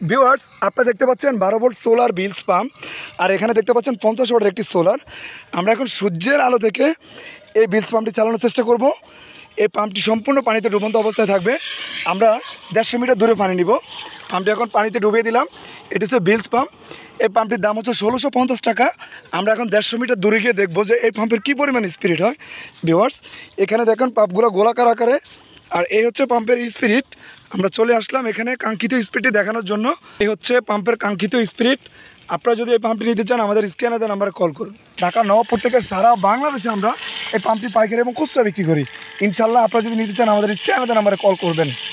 Viewers, আপনারা দেখতে পাচ্ছেন 12 ভোল্ট সোলার বিলস পাম্প, আর এখানে দেখতে পাচ্ছেন 50 ওয়াটের একটি সোলার। আমরা এখন সূর্যের আলো থেকে এই বিলস পাম্পটি চালানোর চেষ্টা করব। এই পাম্পটি সম্পূর্ণ পানিতে ডুবন্ত অবস্থায় থাকবে। আমরা 150 মিটার দূরে পানি নিব। পাম্পটি এখন পানিতে ডুবিয়ে দিলাম। এটি হচ্ছে বিলস পাম্প। এই পাম্পটির দাম হচ্ছে 1650 টাকা। আমরা এখন 150 মিটার দূরে গিয়ে দেখবো যে এই পাম্পের কী পরিমাণ স্পিরিট হয়। ভিউয়ার্স, এখানে দেখেন পাম্পগুলো গোলাকার আকারে, আর এই হচ্ছে পাম্পের স্পিরিট। আমরা চলে আসলাম এখানে কাঙ্ক্ষিত স্পিডটি দেখানোর জন্য। এই হচ্ছে পাম্পের কাঙ্ক্ষিত স্পিরিট। আপনারা যদি এই পাম্পটি নিতে চান আমাদের স্ক্যানে দেন নাম্বারে কল করুন। ঢাকা নবাবপুর থেকে সারা বাংলাদেশে আমরা এই পাম্পটি পাইকারি এবং খুচরা বিক্রি করি। ইনশাল্লাহ আপনারা যদি নিতে চান আমাদের স্ক্যানে দেন নাম্বারে কল করবেন।